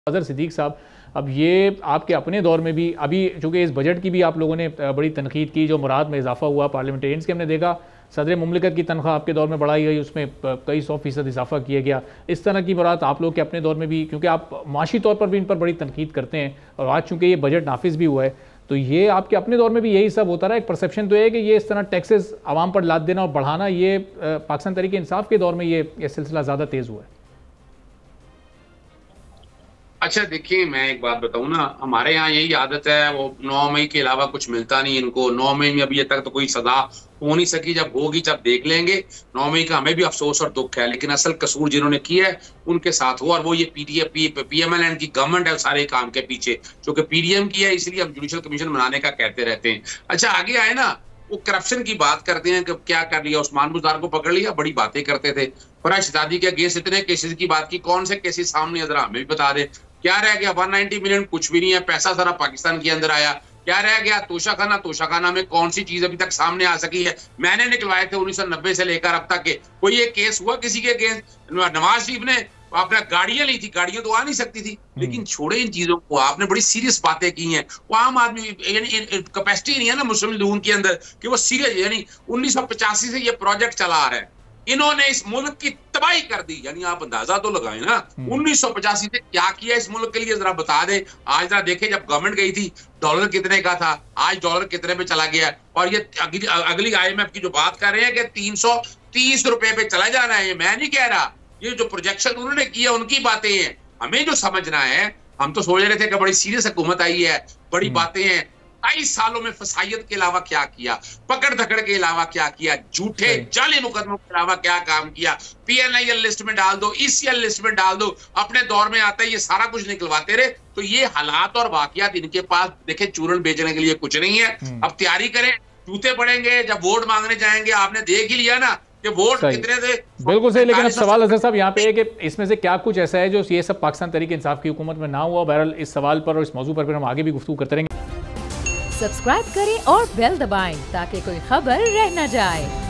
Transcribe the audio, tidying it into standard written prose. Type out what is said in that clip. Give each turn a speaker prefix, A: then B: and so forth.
A: अज़हर सिद्दीक साहब, अब ये आपके अपने दौर में भी अभी चूँकि इस बजट की भी आप लोगों ने बड़ी तनकीद की, जो मुराद में इजाफा हुआ पार्लियामेंटेरियंस के, हमने देखा सदर मुमलिकत की तनख्वाह आपके दौर में बढ़ाई गई, उसमें कई 100% इजाफा किया गया। इस तरह की मुराद आप लोग के अपने दौर में भी, क्योंकि आप माशी तौर पर भी इन पर बड़ी तनकीद करते हैं और आज चूँकि ये बजट नाफिज भी हुआ है, तो ये आपके अपने दौर में भी यही सब होता रहा। एक परसेप्शन तो है कि ये इस तरह टैक्सेस आवाम पर लाद देना और बढ़ाना, ये पाकिस्तान तहरीक इंसाफ के दौर में ये सिलसिला ज़्यादा तेज़ हुआ है।
B: अच्छा देखिए, मैं एक बात बताऊं ना, हमारे यहाँ यही आदत है, वो 9 मई के अलावा कुछ मिलता नहीं इनको। 9 मई में अभी तक तो कोई सजा हो नहीं सकी, जब होगी जब देख लेंगे। 9 मई का हमें भी अफसोस और दुख है, लेकिन असल कसूर जिन्होंने किया है उनके साथ हो, और वो ये PMLN की गवर्नमेंट है सारे काम के पीछे, जो कि PDM की है, इसलिए हम जुडिशल कमीशन बनाने का कहते रहते हैं। अच्छा आगे आए ना, वो करप्शन की बात करते हैं कि क्या कर लिया, उस्मान बुज़दार को पकड़ लिया, बड़ी बातें करते थे। फराज शहजादी के अगेंस्ट इतने केसेस की बात की, कौन से केसेस सामने, जरा हमें भी बता दे। क्या रह गया? 190 मिलियन कुछ भी नहीं है, पैसा सारा पाकिस्तान के अंदर आया। क्या रह गया? तोशाखाना में कौन सी चीज अभी तक सामने आ सकी है? मैंने निकलवाए थे 1990 से लेकर अब तक के, कोई एक केस हुआ किसी के अगेंस्ट? नवाज शरीफ ने आपने गाड़ियां ली थी, गाड़ियां तो आ नहीं सकती थी, लेकिन छोड़े इन चीजों को। आपने बड़ी सीरियस बातें की हैं, वो आम आदमी यानी कैपेसिटी नहीं है ना मुस्लिम लीग के अंदर कि वो सीरियस, यानी 1985 से ये प्रोजेक्ट चला आ रहा है, इन्होंने इस मुल्क की तबाही कर दी। यानी आप अंदाजा तो लगाएं ना, 1985 से क्या किया इस मुल्क के लिए, जरा बता दे। आज जरा देखे, जब गवर्नमेंट गई थी डॉलर कितने का था, आज डॉलर कितने पे चला गया। और ये अगली IMF की जो बात कर रहे हैं कि 330 रुपए पे चला जाना है, ये मैं नहीं कह रहा, ये जो प्रोजेक्शन उन्होंने किया उनकी बातें हैं। हमें जो समझना है, हम तो सोच रहे थे कि बड़ी सीरियस हुकूमत आई है, बड़ी बातें हैं। 22 सालों में फसायत के अलावा क्या किया, पकड़ धकड़ के अलावा क्या किया, झूठे जाली मुकदमों के अलावा क्या काम किया। PNIL लिस्ट में डाल दो, ECL लिस्ट में डाल दो, अपने दौर में आता है ये सारा कुछ निकलवाते रहे। तो ये हालात और वाकयात इनके पास देखे, चूरन बेचने के लिए कुछ नहीं है। अब तैयारी करें, जूते पड़ेंगे जब वोट मांगने जाएंगे। आपने देख ही लिया ना कि वोट कितने थे।
A: बिल्कुल सही, लेकिन अब सवाल अज़हर साहब यहाँ पे है कि इसमें से क्या कुछ ऐसा है जो ये सब पाकिस्तान तहरीक इंसाफ की हुकूमत में ना हुआ। बहरहाल इस सवाल पर और इस मौजू पर फिर हम आगे भी गुफ्तगू करते रहेंगे।
C: सब्सक्राइब करें और बेल दबाएं ताकि कोई खबर रह न जाए।